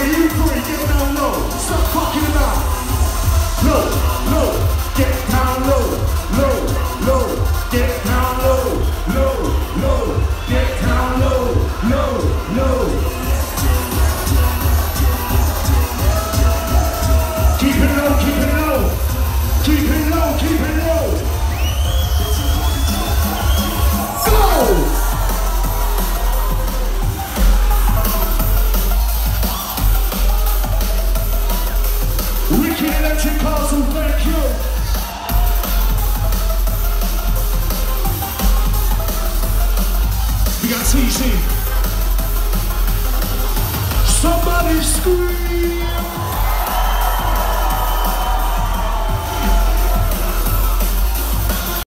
you free, get down low. Stop fucking about. Low, low, get down low. Low, low, get down low. Low, low, get down low. Low, low. Keep it low, keep it low. Keep it low, keep it low. Go! Wicked Electric Castle, thank you. We got TC. Somebody scream.